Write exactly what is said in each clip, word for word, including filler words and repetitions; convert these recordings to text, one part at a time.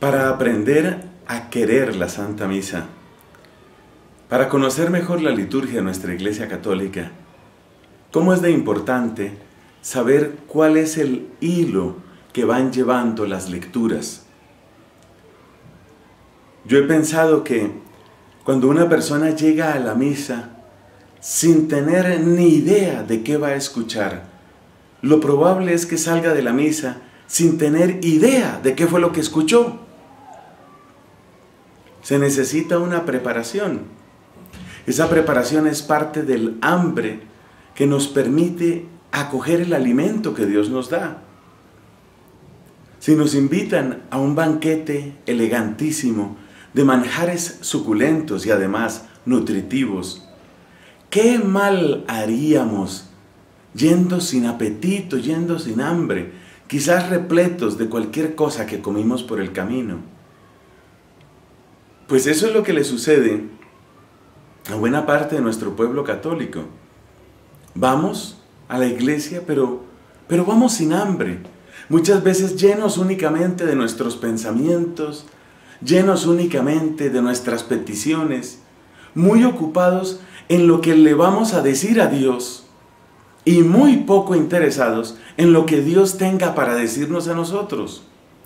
para aprender a querer la Santa Misa, para conocer mejor la liturgia de nuestra Iglesia Católica. ¿Cómo es de importante saber cuál es el hilo que van llevando las lecturas? Yo he pensado que cuando una persona llega a la misa sin tener ni idea de qué va a escuchar, lo probable es que salga de la misa sin tener idea de qué fue lo que escuchó. Se necesita una preparación. Esa preparación es parte del hambre que nos permite acoger el alimento que Dios nos da. Si nos invitan a un banquete elegantísimo de manjares suculentos y además nutritivos, ¿qué mal haríamos yendo sin apetito, yendo sin hambre, quizás repletos de cualquier cosa que comimos por el camino? Pues eso es lo que le sucede a buena parte de nuestro pueblo católico. Vamos a la iglesia, pero, pero vamos sin hambre, muchas veces llenos únicamente de nuestros pensamientos, llenos únicamente de nuestras peticiones, muy ocupados en lo que le vamos a decir a Dios y muy poco interesados en lo que Dios tenga para decirnos a nosotros.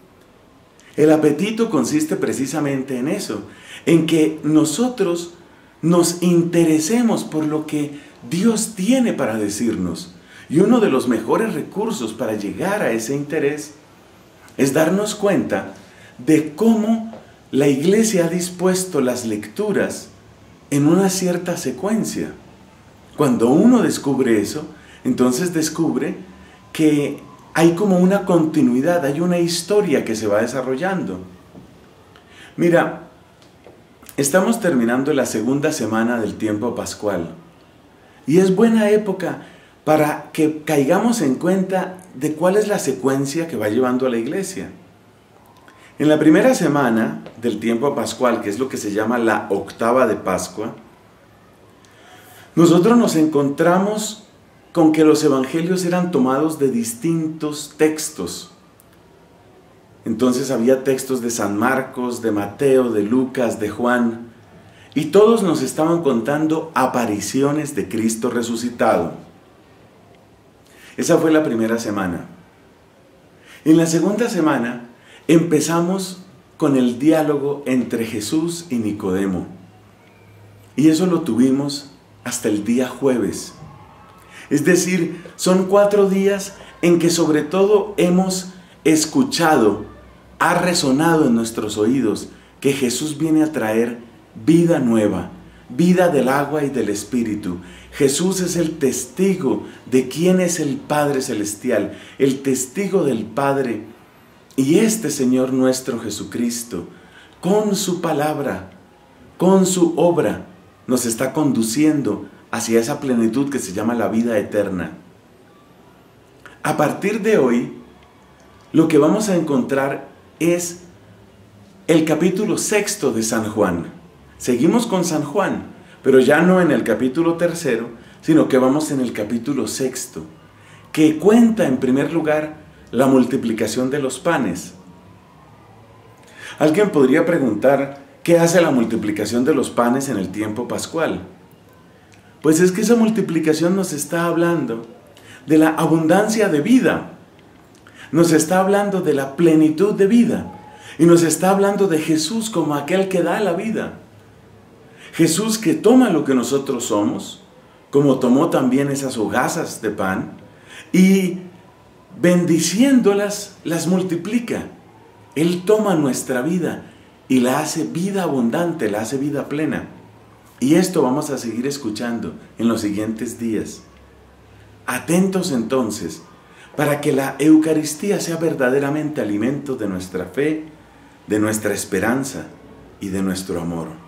El apetito consiste precisamente en eso, en que nosotros nos interesemos por lo que Dios tiene para decirnos. Y uno de los mejores recursos para llegar a ese interés es darnos cuenta de cómo la Iglesia ha dispuesto las lecturas en una cierta secuencia. Cuando uno descubre eso, entonces descubre que hay como una continuidad, hay una historia que se va desarrollando. Mira, estamos terminando la segunda semana del tiempo pascual y es buena época para que caigamos en cuenta de cuál es la secuencia que va llevando a la Iglesia. En la primera semana del tiempo pascual, que es lo que se llama la octava de Pascua, nosotros nos encontramos con que los evangelios eran tomados de distintos textos. Entonces había textos de San Marcos, de Mateo, de Lucas, de Juan, y todos nos estaban contando apariciones de Cristo resucitado. Esa fue la primera semana. En la segunda semana empezamos con el diálogo entre Jesús y Nicodemo. Y eso lo tuvimos hasta el día jueves. Es decir, son cuatro días en que sobre todo hemos escuchado, ha resonado en nuestros oídos que Jesús viene a traer vida nueva, vida del agua y del Espíritu. Jesús es el testigo de quién es el Padre Celestial, el testigo del Padre. Y este Señor nuestro Jesucristo, con su palabra, con su obra, nos está conduciendo hacia esa plenitud que se llama la vida eterna. A partir de hoy, lo que vamos a encontrar es el capítulo sexto de San Juan. Seguimos con San Juan, pero ya no en el capítulo tercero, sino que vamos en el capítulo sexto, que cuenta en primer lugar la multiplicación de los panes. Alguien podría preguntar, ¿qué hace la multiplicación de los panes en el tiempo pascual? Pues es que esa multiplicación nos está hablando de la abundancia de vida, nos está hablando de la plenitud de vida, y nos está hablando de Jesús como aquel que da la vida. Jesús que toma lo que nosotros somos, como tomó también esas hogazas de pan, y bendiciéndolas, las multiplica. Él toma nuestra vida y la hace vida abundante, la hace vida plena. Y esto vamos a seguir escuchando en los siguientes días. Atentos entonces, para que la Eucaristía sea verdaderamente alimento de nuestra fe, de nuestra esperanza y de nuestro amor.